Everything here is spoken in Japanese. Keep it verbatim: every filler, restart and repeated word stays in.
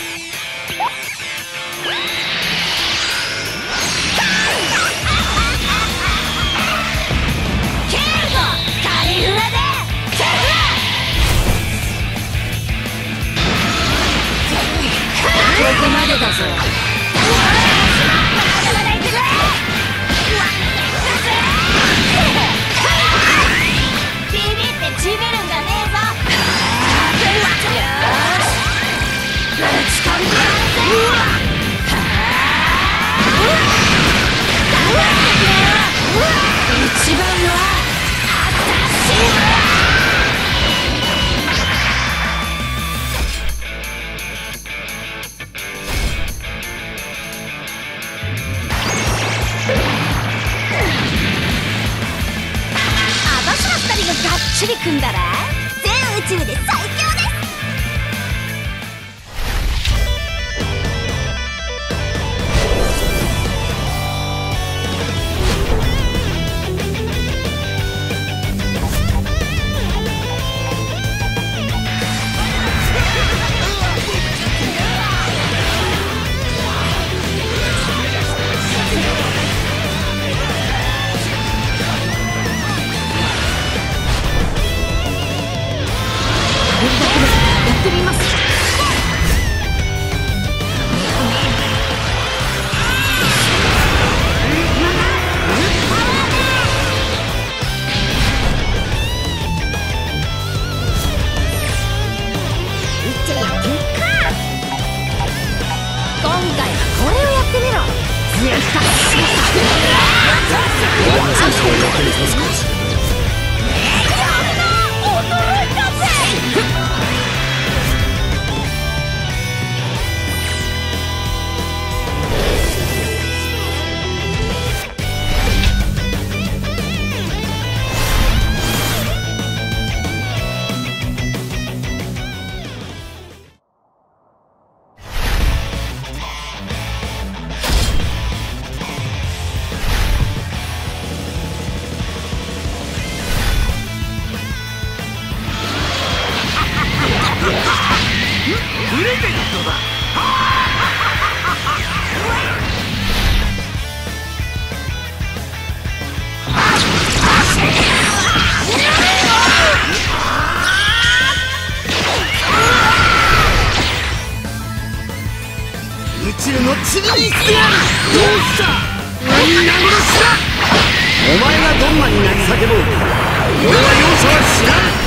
ケールとカリフラでケフラ。ここまでだぞ。ビビってちびるんじゃねえぞ。よしぶち込んでやるぜ。一番はあたしがっちり組んだら全宇宙で最強です。やってみます。今回はこれをやってみろ。絶対宇宙の塵にしてやる。どうした。みんな殺しだ。お前がどんなに泣き叫ぼう、俺は容赦はしない。